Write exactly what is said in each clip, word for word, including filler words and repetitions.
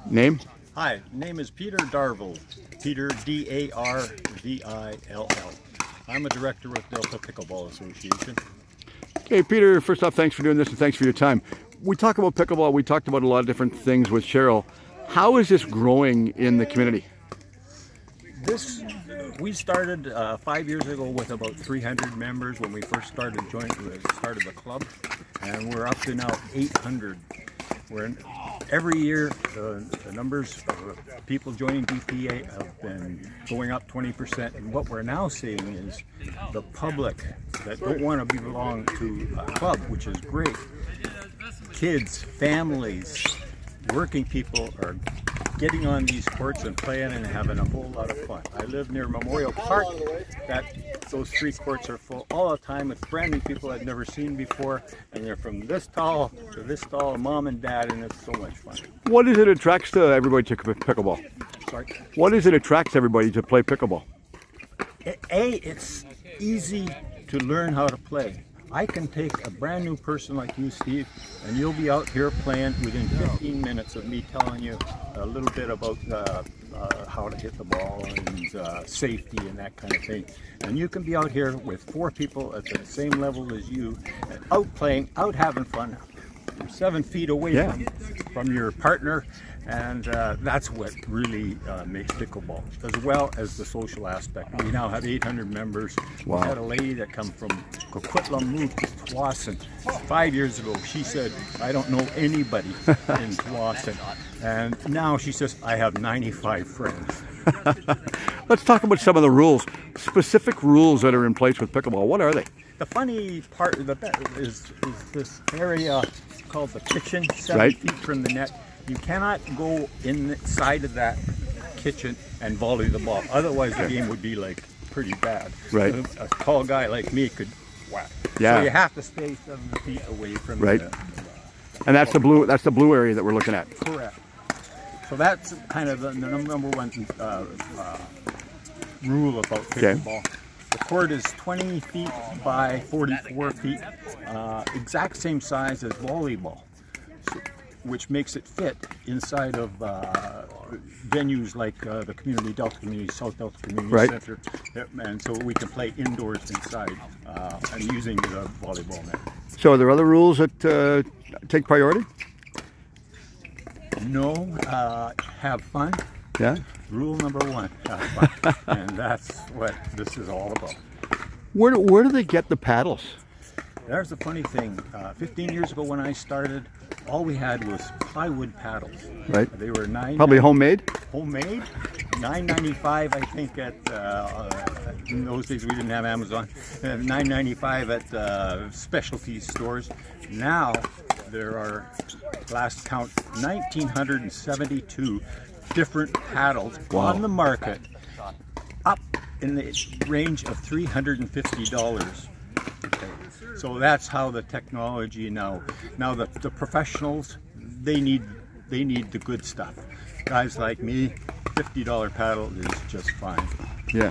Name? Hi, name is Peter Darvill. Peter, D A R V I L L. I'm a director with Delta Pickleball Association. Okay, Peter, first off, thanks for doing this and thanks for your time. We talk about pickleball, we talked about a lot of different things with Cheryl. How is this growing in the community? This, we started uh, five years ago with about three hundred members when we first started joining, started the club, and we're up to now eight hundred. We're in, every year uh, the numbers of people joining D P A have been going up twenty percent, and what we're now seeing is the public that don't want to belong to a club, which is great. Kids, families, working people are getting on these courts and playing and having a whole lot of fun. I live near Memorial Park. That those three courts are full all the time with brand new people I've never seen before, and they're from this tall to this tall, mom and dad, and it's so much fun. What is it attracts to everybody to pickleball? Sorry? What is it attracts everybody to play pickleball? A, it's easy to learn how to play. I can take a brand new person like you, Steve, and you'll be out here playing within fifteen minutes of me telling you a little bit about uh, uh, how to hit the ball and uh, safety and that kind of thing. And you can be out here with four people at the same level as you, and out playing, out having fun. You're seven feet away yeah. from, from your partner, and uh, that's what really uh, makes pickleball, as well as the social aspect. We now have eight hundred members. Wow. We had a lady that come from Coquitlam, moved to Tsawwassen five years ago. She said, I don't know anybody in Tsawwassen. And now she says, I have ninety-five friends. Let's talk about some of the rules, specific rules that are in place with pickleball. What are they? The funny part of the is, is this area called the kitchen, seven right. feet from the net. You cannot go inside of that kitchen and volley the ball. Otherwise, okay. the game would be like pretty bad. Right. A, a tall guy like me could whack. Yeah. So you have to stay seven feet away from right. the. Uh, and that's the blue. That's the blue area that we're looking at. Correct. So that's kind of the, the number one uh, uh, rule about pickleball. Okay. The court is twenty feet by forty-four feet, uh, exact same size as volleyball, so, which makes it fit inside of uh, venues like uh, the community, Delta Community, South Delta Community right. Center, and so we can play indoors inside uh, and using the volleyball net. So are there other rules that uh, take priority? No, uh, have fun. Yeah. Rule number one, have fun. And that's what this is all about. Where do, where do they get the paddles? There's a funny thing. Uh, fifteen years ago when I started, all we had was plywood paddles. Right. They were nine. Probably homemade? Homemade. nine ninety-five, I think, at, uh, uh, in those days we didn't have Amazon. Uh, nine ninety-five at uh, specialty stores. Now there are, last count, one thousand nine hundred seventy-two different paddles wow. on the market, up in the range of three hundred fifty dollars. Okay. So that's how the technology now. Now the, the professionals, they need they need the good stuff. Guys like me, fifty dollar paddle is just fine. Yeah.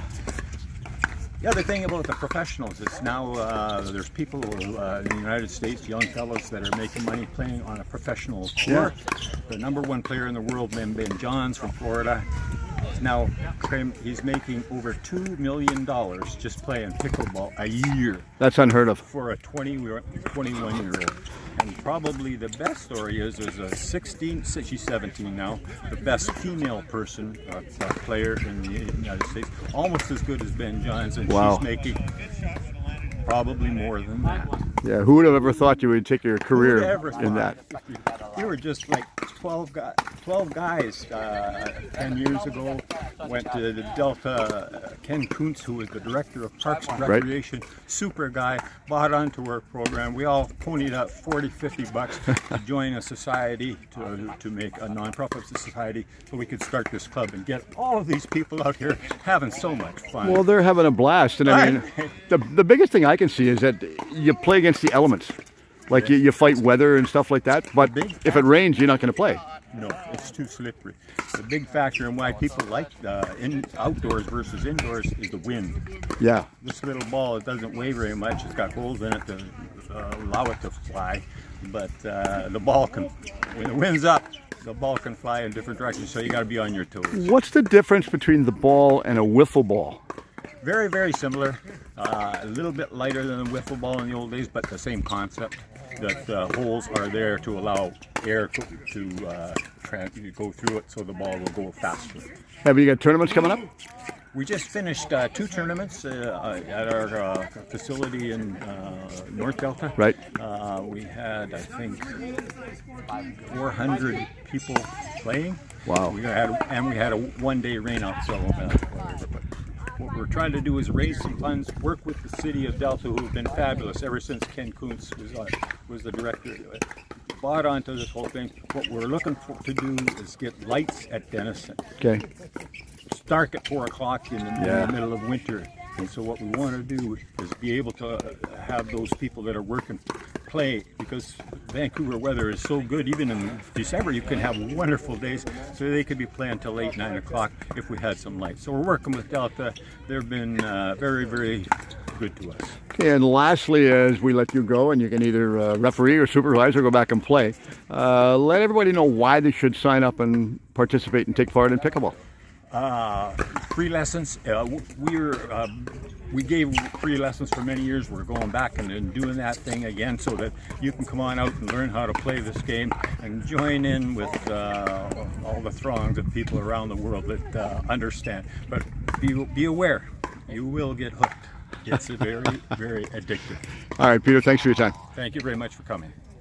The other thing about the professionals is now uh, there's people uh, in the United States, young fellows that are making money playing on a professional tour. Yeah. The number one player in the world, Ben Johns from Florida, is now he's making over two million dollars just playing pickleball a year. That's unheard of for a twenty, twenty-one year old. And probably the best story is there's a sixteen, she's seventeen now, the best female person, uh, player in the United States, almost as good as Ben Johns, and wow. she's making probably more than that. Yeah, who would have ever thought you would take your career in that? We were just like twelve guys, twelve guys uh, ten years ago, went to the Delta, uh, Ken Kuntz, who was the director of Parks and Recreation, right. super guy, bought onto our program. We all ponied up forty, fifty bucks to join a society, to, to make a non-profit society, so we could start this club and get all of these people out here having so much fun. Well, they're having a blast, and I mean, the, the biggest thing I can see is that you play against the elements. Like you, you fight weather and stuff like that, but if it rains, you're not going to play. No, it's too slippery. The big factor in why people like uh, in outdoors versus indoors is the wind. Yeah. This little ball, it doesn't weigh very much. It's got holes in it to uh, allow it to fly, but uh, the ball can, when the wind's up, the ball can fly in different directions, so you got to be on your toes. What's the difference between the ball and a wiffle ball? Very, very similar. Uh, a little bit lighter than the wiffle ball in the old days, but the same concept. That the holes are there to allow air to, to uh, go through it, so the ball will go faster. Have you got tournaments coming up? We just finished uh, two tournaments uh, at our uh, facility in uh, North Delta. Right. Uh, we had, I think, four hundred people playing. Wow. We had, and we had a one-day rainout, so uh, what we're trying to do is raise some funds, work with the city of Delta, who have been fabulous ever since Ken Kuntz was, uh, was the director. Bought onto this whole thing. What we're looking for to do is get lights at Denison. Okay. It's dark at four o'clock in, Yeah. in the middle of winter, and so what we want to do is be able to have those people that are working play, because Vancouver weather is so good. Even in December you can have wonderful days, so they could be playing till eight, nine o'clock if we had some lights. So we're working with Delta. They've been uh, very, very good to us. Okay, and lastly, as we let you go, and you can either uh, referee or supervise or go back and play, uh, let everybody know why they should sign up and participate and take part in pickleball. Uh, free lessons. Uh, we're uh, we gave free lessons for many years. We're going back and, and doing that thing again, so that you can come on out and learn how to play this game and join in with uh, all the throngs of people around the world that uh, understand. But be be aware, you will get hooked. It's very, very addictive. All right, Peter, thanks for your time. Thank you very much for coming.